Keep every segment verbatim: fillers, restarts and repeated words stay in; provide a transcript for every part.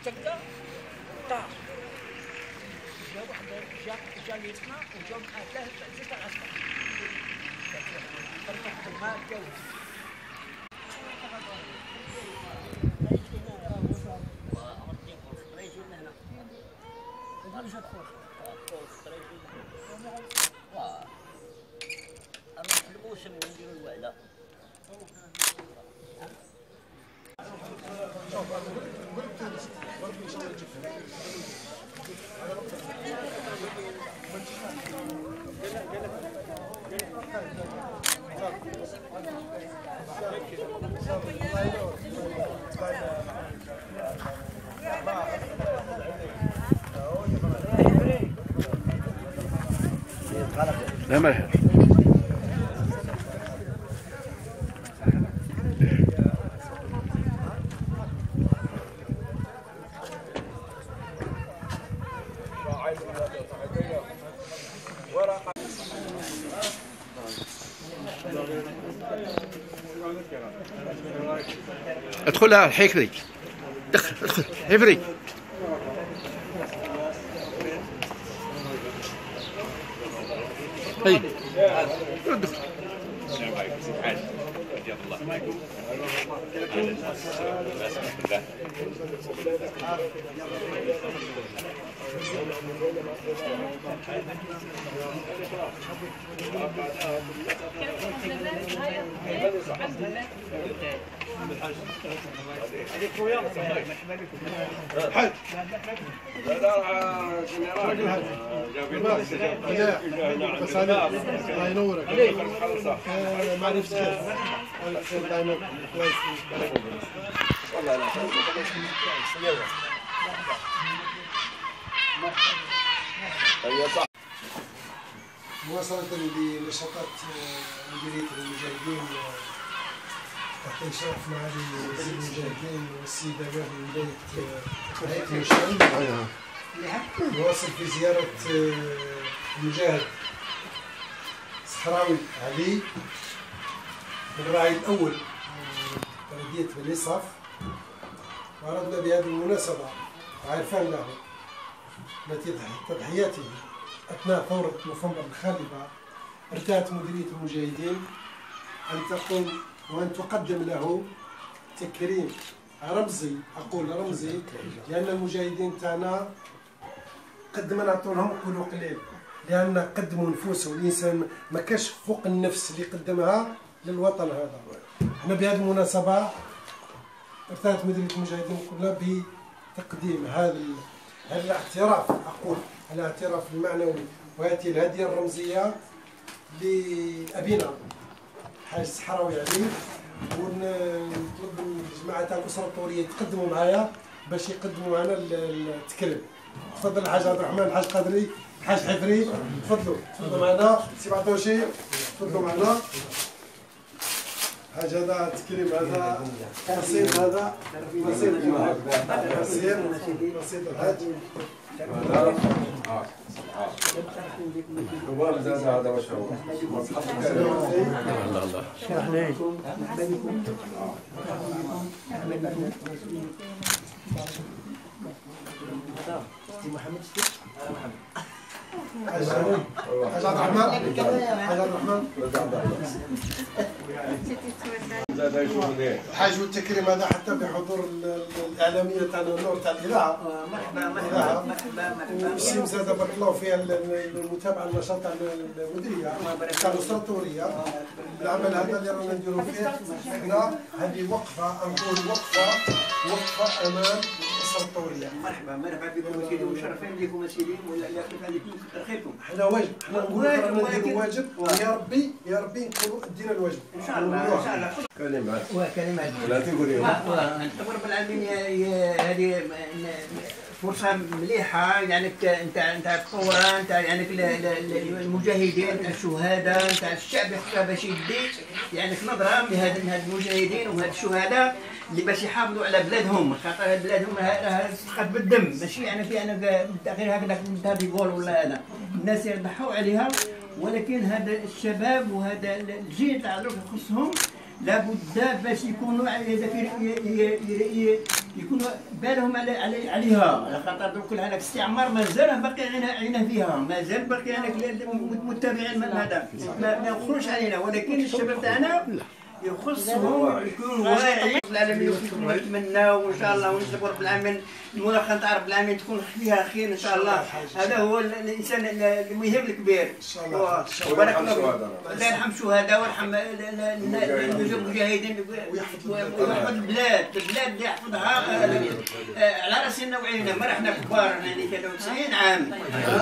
دقه طار جا واحد جا جا ليتنا وجاو معاه ثلاثه جوج العسكر طرقت الماء جاوز الموسم نديروا الوعده لا ما ادخل على الحكري دخل ادخل حفري هي ادخل السلام عليكم سي الحاج حياك الله معكم حاج لا لا جنرال جابين بس الله ينورك ما عرفتش دائما كويس والله لا مواصلة لنشاطات مديرية المجاهدين تحت إشراف معالي وزير المجاهدين والسيدة من بداية هيئة المشاهد نواصل في زيارة المجاهد صحراوي علي الراعي الأول بلدية بني صف، وأردنا بهذه المناسبة عرفان له نتيجة تضحياته أثناء ثورة نوفمبر الخالدة ارتأت مديرية المجاهدين أن تقوم وأن تقدم له تكريم رمزي، أقول رمزي لأن المجاهدين تاعنا قد ما نعطوا لهم نقولوا قليل، لأن قدموا نفوسهم. الإنسان ما كاش فوق النفس اللي قدمها للوطن هذا. احنا بهذه المناسبة ارتأت مديرية المجاهدين كلها بتقديم هذا هذا الاعتراف، أقول الاعتراف المعنوي وهذه الهدية الرمزية لأبينا الحاج الصحراوي علي، ونطلب من الجماعة تاع الأسرة الطورية يتقدموا معايا باش يقدموا معنا التكريم. تفضل الحاج عبد الرحمن، الحاج قادري، الحاج حفري، تفضلوا تفضلوا معنا، سي بعطوشي تفضلوا معنا. حاج هذا تكريم، هذا رصيد، هذا رصيد رصيد رصيد الحاج هذا هو زاد هذا واش هو الله الله شرح لي محمد حاج حاج عبد الرحمن، حاج عبد الرحمن الحاج والتكريم هذا حتى بحضور الاعلاميه تاعنا النور تاع الاذاعه. مرحبا مرحبا مرحبا مرحبا. والسيم زاد بارك الله فيها المتابعه النشاط تاع المديريه تاع الاسره الطوريه. العمل هذا اللي رانا نديرو فيه حنا هذه وقفه، نقول وقفه وقفه امام الاسره الطوريه. مرحبا مرحبا بكم سيدي، ومشرفين بكم سيدي، ولا كيف عليكم كثر خيركم. حنا واجب، حنا نقولوا رانا نديرو واجب، يا ربي يا ربي نكونوا ادينا الواجب. ان شاء الله ان شاء الله. كلمات وكلمات لا تقولي رب العالمين. هذه فرصة مليحة، يعني انت انت الثورة، انت يعني المجاهدين، الشهداء، انت الشعب يخشى باش يدي يعني نظرة لهاد المجاهدين وهاد الشهداء اللي باش يحافظوا على بلادهم، خاطر بلادهم راها تسقط بالدم، ماشي يعني في انا غير هكذا هذا يقول ولا هذا، الناس يضحوا عليها، ولكن هذا الشباب وهذا الجيل تاع يخصهم لابد باش يكونوا يكون بالهم على علي عليها، على خاطر دوك هذاك الاستعمار مازال باقي علينا علينا فيها، مازال باقي هذاك المتابعين من هذا ما يخرجش علينا، ولكن الشباب تاعنا يخصهم يكونوا واعيين. العالمين يكونوا نتمناو وان شاء الله ونسلكوا رب العالمين الملاقاه تاع رب العالمين تكون فيها خير ان شاء الله. هذا هو الانسان المهم الكبير. ان شاء الله. وبارك الله الله يرحم الشهداء ويرحم المجاهدين ويحفظ البلاد، البلاد اللي يحفظها على راسنا وعيننا. ما رحنا كبار يعني ثلاثة وتسعين عام،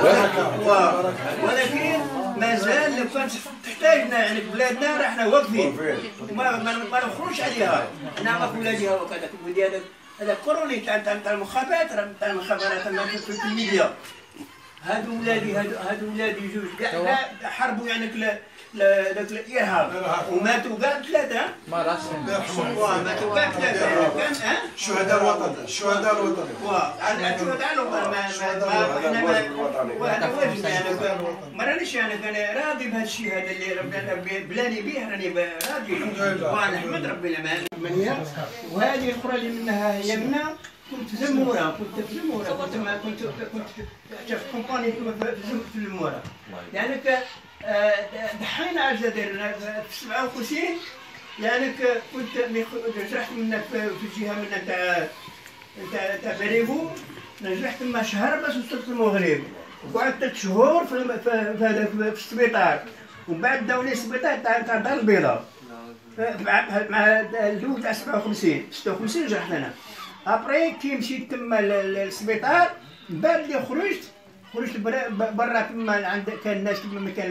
ولكن مازال لو كانت تحتاجنا يعني بلادنا رحنا واقفين وما ما نخرجش عليها، نعرف ولادها وكذا. ولدي هذا هذا كوروني تاع تاع المخابرات تاع المخابرات في الميديا. هادو ولادي هادو هادو ولادي جوج كاع حاربوا يعني ذاك الارهاب وماتوا كاع ثلاثه. ما راسهم ماتوا كاع ثلاثه. كان ها شهداء الوطن، الشهداء الوطن. واه الشهداء الوطن ما احنا وهذا واجب يعني ما رانيش يعني انا راضي بهذا الشيء هذا اللي ربنا بلاني به، راني راضي ونحمد ربي العالمين. وهذه الاخرى اللي منها هي منا كنت في زمورة، كنت في زمورة، كنت ما كنت كنت في كومباني في زمورة. يعني ضحينا على الجزائر في سبعة وخمسين. يعني كنت نجحت من في الجهة من تاع تاع تاع بريفو، نجحت تما شهر باش وصلت للمغرب، وقعدت ثلاث شهور في في هذاك في السبيطار، ومن بعد داوني السبيطار تاع تاع الدار البيضاء مع الجو تاع سبعة وخمسين ستة وخمسين نجحت انا. ابري كي مشيت تما للسبيطار، من بعد اللي خرجت خرجت برا تما عند كان الناس تما كان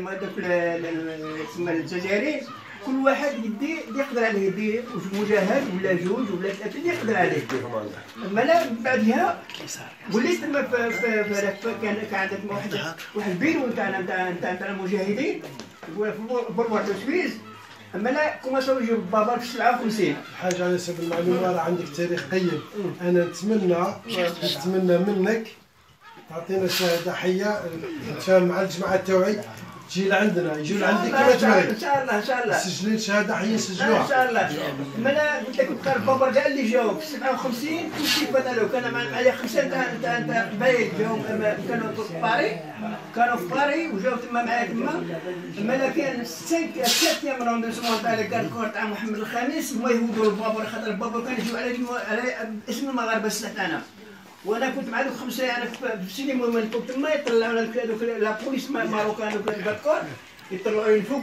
تما الجزائريين كل واحد يدي اللي يقدر عليه، يدي مجاهد ولا جوج ولا ثلاثه اللي يقدر عليه. اما لا من بعدها وليت تما في في كان كان عندنا واحد واحد البيرو تاعنا تاع تاع المجاهدين في بولفار دو سويس. اما لا كوماساو يجيو بابا في سبعة وخمسين. حاجه على سبيل المعلومه، راه عندك تاريخ قيم. انا نتمنى نتمنى منك تعطينا شهاده حيه نتفاهم مع الجماعه التوعي، تجي لعندنا يجيو لعندك كما تبغي. ان شاء الله ان شاء الله سجلين شهاده حيه نسجلوها ان شاء الله. اما انا قلت لك كنت قال بابا كاع اللي جاو في سبعة وخمسين كلشي بدلوا. كان معايا خمسه تاع تاع تاع قبايل جاو كانوا في باري، كانوا في باري وجاو تما معايا تما. اما لا كان ثلاث ايام روندسمون تاع كان كور تاع محمد الخامس هما يهودوا البابا، خاطر البابا كان يجيو على على اسم المغاربه تاعنا. وانا كنت مع دوك خمسه انا في السينما من فوق تما يطلعونا دوك لا بوليس ماروكان دوك الباكور يطلعوني فوق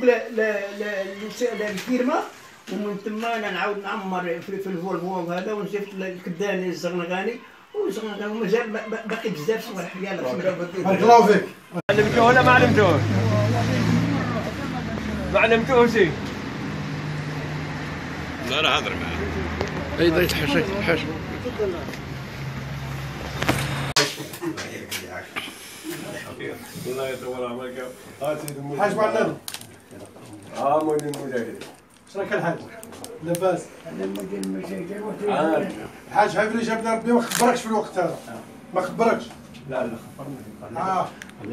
الفيرما، ومن تما انا نعاود نعمر في الفولفو هذا ونزيد الكداني الزغنغاني والزغنغاني ومازال باقي بزاف صوالح. يلاه بارك الله فيك. علمتوه ولا ما علمتوه؟ ما علمتوه شيء؟ لا لا هضر معاه. ايضا يتحشك يتحشك. الله يطول عمرك. حاج معلم. اه مولي المجاهد. شراك الحاج؟ لاباس؟ الحاج عفري جابنا ربي ما خبركش في الوقت هذا. ما خبركش؟ لا لا خبرني. اه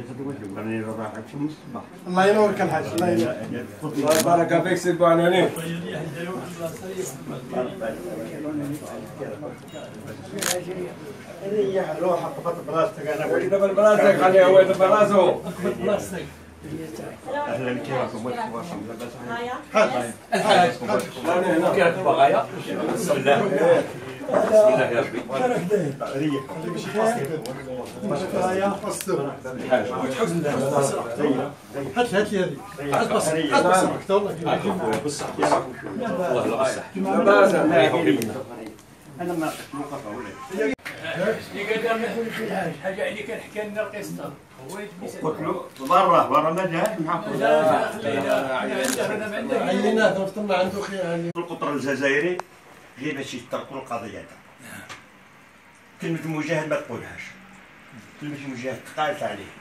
الله ينورك الحاج، الله ينورك. الله يبارك فيك سي بوعناني. ريح روح قبط بلاصتك. انا وين دبر بلاصتك خليه هو يدبر راسه. قبط بلاصتك. اهلا كيفكم؟ واصل لاباس عليك؟ الحاج الحاج كيفك بغايا؟ بسم الله بسم الله يا ربي. ريح الحاج هات هات لي هذه. هات بص هات بص والله بص الله لا بصح لاباس انا ما اللي قدر نحول في الحاج حاجه اللي كان حكى لنا القصه قلت له برا برا ما جاش معاكم. لا لا عينات وصلنا عنده خير. القطر الجزائري غير باش يتركوا القضيه تاعنا. كلمه المجاهد ما تقولهاش، كلمه المجاهد تقالت عليه.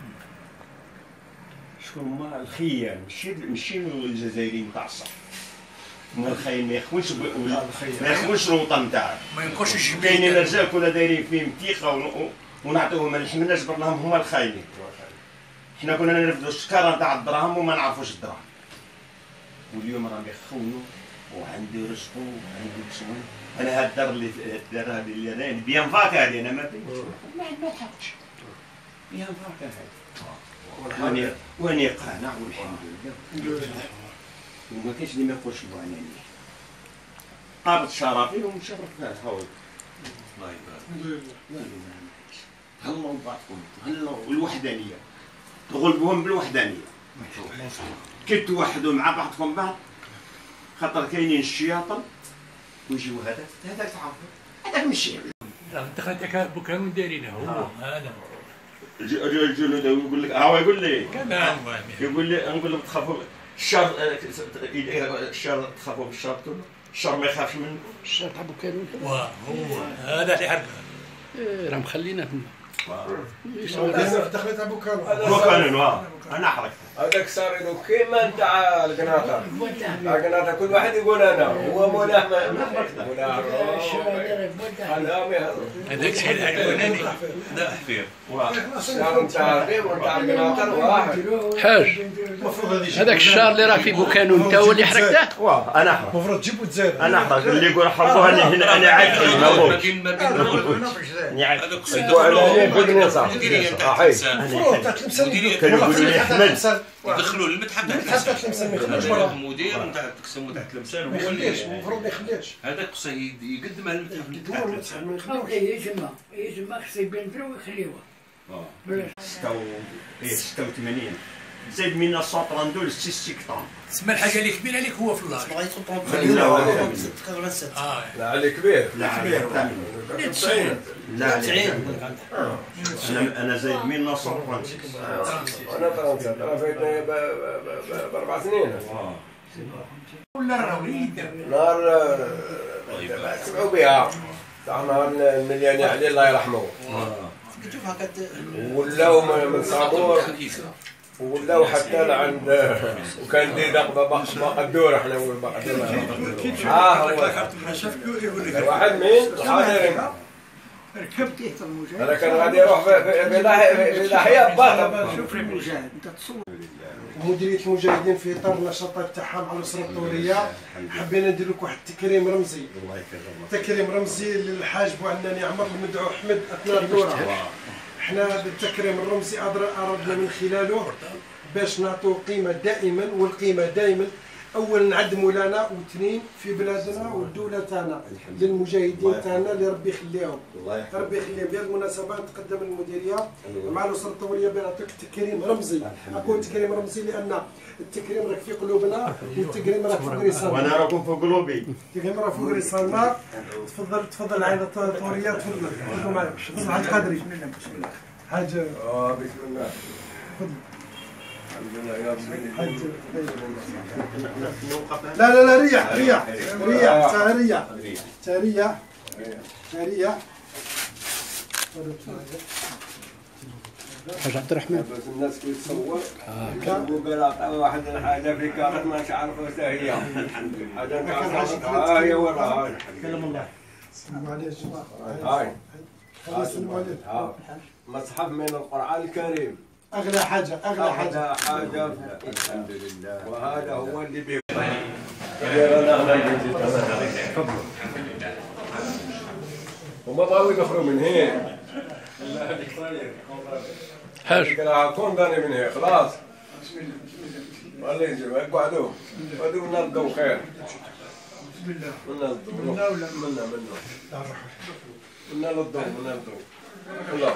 شكون هما الخيام؟ ماشي ماشي الجزائريين تاع الصف. هما الخاين ما يخونش ما يخونش الوطن تاعهم، ما ينقصش كاينين رجال كنا دايرين فيهم ثقه ونعطيوهم ما نحملناش برهم هما الخاينين. حنا كنا نرفدوا الشكاره تاع الدراهم وما نعرفوش الدراهم، واليوم راهم يخونوا وعندي رزقوا وعندي كسوان. انا هاد الدار اللي الدار هذه اللي انا بيان فاكهه هذه انا ما ما ما لحقتش بيان فاكهه هذه واني واني قانع والحمد لله وما كاينش اللي ما يقولش بوانانيه قابض شرفي ومشرف ناس هاول الله يبارك هلا بعضكم هلا والوحدانيه تغلبوهم بالوحدانيه كي توحدوا مع بعضكم بعض خاطر كاينين الشياطن ويجيو هذاك هذاك تعرفوا هذاك ماشي دخلت بوكانون دايرينه هو هذا الجنود يقول لك هو يقول لي كمان يقول لي نقول لهم تخافوا الشر الشر تخافوا بالشر الشر ما يخافش منه الشارع تاع بوكانون وهو هذا اللي حرب راه مخلينا تما دخلت ابو كانون بوكانون واه انا حركت هذاك صار يقول كيما نتاع القناطر القناطر كل واحد يقول انا هو مولاه مولاه هذاك الشيء العيوناني لا حفير الشهر نتاع الريم ونتاع القناطر واحد حاج هذاك الشهر اللي راك في بوكانون انت هو اللي حركته واه انا حركت المفروض تجيب وتزاد انا حركت اللي يقول حرقوها لي هنا انا عارف ما بغيتش اني عارف المفروض تاع تلمسان كانوا يقولوا لي احمد دخلوا المتحف تاع تحت تلمسان ما يخرجوش برا المدير نتاع تقسم تاع تلمسان ما هو يخليش اللي المفروض ما يخليش هذاك خصو يقدمها للمتحف تاع تلمسان ما يخليوش يجمع يجمع خصو يبنفرو ويخليوها ستة وثمانين زيد من مئة وثلاثة وثلاثين ستة كطان تسمى الحاجه اللي كبيره عليك هو في الله اه لا علي كبير لا كبير لا انا انا زايد من مئة وثلاثة وثلاثين انا ثلاثة انا فايتني باربع سنين ولا راوليد نهار سمعوا بها تاع نهار الملياني علي الله يرحمه ولاو من صابور ولاو حتى لعند وكان ديدق باقا الدور احنا باقا الدور ها هو واحد مين حاضرين ركبت ايه المجاهد انا كان غادي يروح في ضحيه باطل شوف المجاهد انت تصور مديريه المجاهدين في اطار النشاطات تاعها مع الاسره الثوريه حبينا ندير لك واحد التكريم رمزي الله يكرمك تكريم رمزي للحاج بوعناني عمر المدعو احمد اثناء الدوره احنا بالتكريم الرمزي اردنا من خلاله باش نعطوا قيمه دائما والقيمه دائما اولا نعدموا لنا واثنين في بلادنا والدوله تاعنا للمجاهدين تاعنا اللي ربي يخليهم ربي يخليهم. بهذه المناسبه نتقدم المديريه مع الاسره الثوريه بنعطيك تكريم رمزي. اقول تكريم رمزي لان التكريم راك في قلوبنا والتكريم راك فوق رسالنا وانا راكم في قلوبي التكريم راك فوق رسالنا. تفضل تفضل العائله الثوريه تفضل تفضلوا معايا حاج قادري حاج اه بسم الله تفضل الحمد لله يا ربي لا لا لا ريح ريح ريح تاريح تاريح تاريح حاج عبد الرحمن بس الناس كي تصور كتبوا بلا عطاو واحد الحاجه في كارت ما تعرفوا حتى هي حاجه ها هي والله كلام الله سلام عليه يا جماعه هاي الله يسلم عليك. مصحف من القران الكريم اغلى حاجه اغلى حاجه هذا حاجه الحمد لله وهذا هو اللي بي وما بغاو يدخلوا من هنا حاج كون داني من هنا خلاص والله يجيب اقعدوا اقعدوا من الضوء خير بسم الله من الضوء منا ولا منا منا منا للضوء منا للضوء الله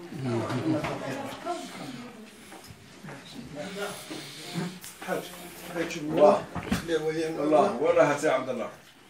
حاج حاج الله خليه ويانا الله ولا هسي عبد الله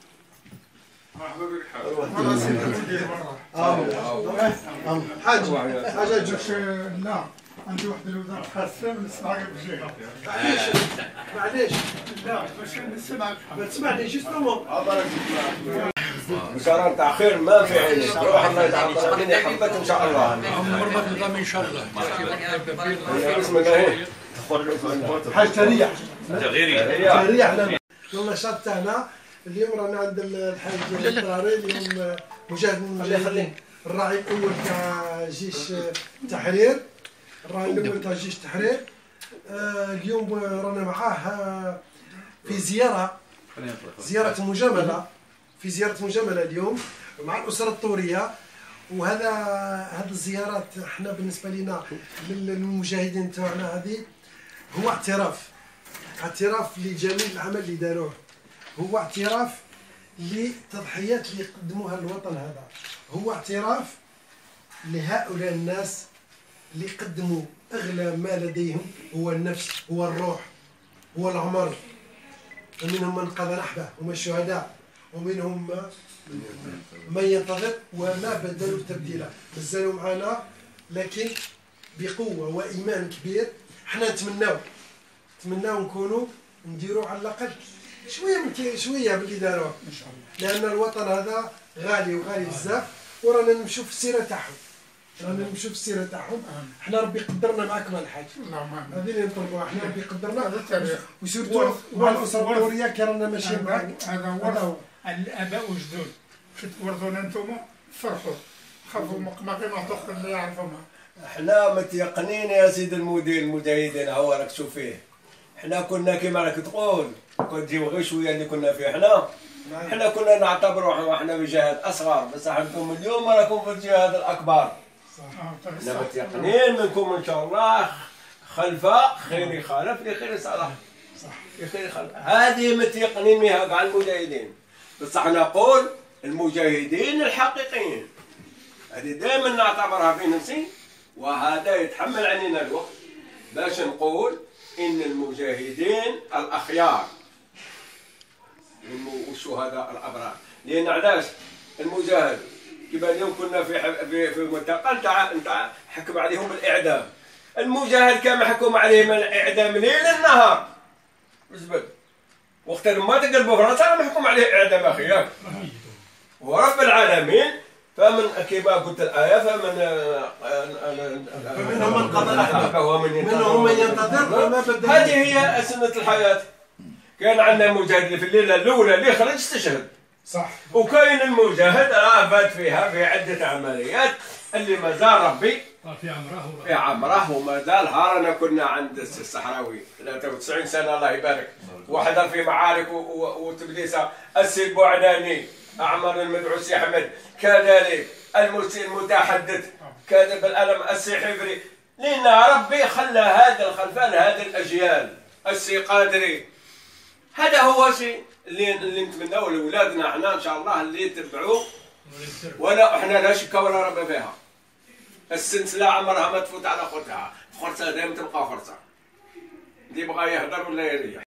حاج حاج جوش لا عندي واحد الوزاره خاصه نسمعك بشيء معليش معليش لا باش نسمعك ما تسمعني جيت نوم بشارة تأخير ما في عينك روح الله يتعطى مني يحبك إن شاء الله عمر ما تنظم ان شاء الله بسم الله حاج تريح تغييري تريح لنا النشاط تاعنا اليوم رانا عند الحاج الطراري اليوم مجاهد من المجاهدين الراعي الاول تاع جيش التحرير الراعي الاول تاع جيش التحرير آه اليوم رانا معاه في زياره زياره مجامله في زياره مجامله اليوم مع الاسره الطوريه. وهذا هذه الزيارات احنا بالنسبه لنا للمجاهدين تاعنا هذه هو اعتراف اعتراف لجميع العمل اللي داروه، هو اعتراف للتضحيات اللي قدموها للوطن هذا، هو اعتراف لهؤلاء الناس اللي قدموا اغلى ما لديهم هو النفس، هو الروح، هو العمر. ومنهم من قضى نحبه وما الشهداء، ومنهم من ينتظر وما بدلوا تبديلا، مازالوا معنا لكن بقوه وايمان كبير. حنا نتمناو نتمناو نكونوا نديروا على الاقل شويه من شويه باللي داروه ان شاء الله، لان الوطن هذا غالي وغالي بزاف، ورانا نمشوا في السيره تاعهم، رانا نمشوا في السيره تاعهم. حنا ربي قدرنا مع كمال الحاج، هذه اللي نطلبوها، حنا ربي قدرنا وسورتو مع الاسره الطوريه كي رانا ماشيين معاك. هذا ورث الاباء والجدود كي تورثونا انتم فرحوا خافوا مقمقين وتاخذ اللي يعرفوها. احنا متيقنين يا سيدي المدير المجاهدين، هو راك تشوف فيه. احنا كنا كيما راك تقول كنت تجيو غير شويه اللي كنا فيه احنا. احنا كنا نعتبروا احنا بجهاد اصغر، بس انتم اليوم راكم في الجهاد الاكبر. احنا متيقنين منكم ان شاء الله خلفاء خير يخالف لخير صلاح. صح خير يخالف، هذه متيقنين بها كاع المجاهدين. بصح نقول المجاهدين الحقيقيين، هذه دائما نعتبرها في نفسي، وهذا يتحمل علينا الوقت باش نقول ان المجاهدين الاخيار والشهداء الابرار. لان علاش المجاهد كيما اليوم كنا في في في المنطقه نتاع نتاع حكم عليهم بالاعدام، المجاهد كان محكوم عليهم الاعدام ليل النهار بالزبد، وقت ما تقلبوا فرنسا محكوم عليه اعدام اخي ياك. ورب العالمين فمن كما قلت الآية فمن منهم من قضى نحبه ومنهم من ينتظر وما بدل. هذه هي سنة الحياة. كان عندنا مجاهد في الليلة الأولى اللي خرج استشهد. صح. وكاين المجاهد راه فات فيها في عدة عمليات اللي مازال ربي في عمره في عمره ومازال. هارانا كنا عند الصحراوي ثلاثة وتسعين سنة الله يبارك، وحضر في معارك وتبليسة. السي بوعناني أعمر المدعو السي أحمد، كذلك المرسي المتحدث كذا بالألم السي حفري. لأن ربي خلى هذا الخلفان هذه الأجيال. السي قادري، هذا هو شيء اللي اللي نتمناه لأولادنا احنا إن شاء الله اللي يتبعوه، ولا احنا لا شك ولا ريب فيها. السلسلة عمرها ما تفوت على خرطها، خرطة دائما تبقى خرطة. اللي يبغى يهدر ولا يريح.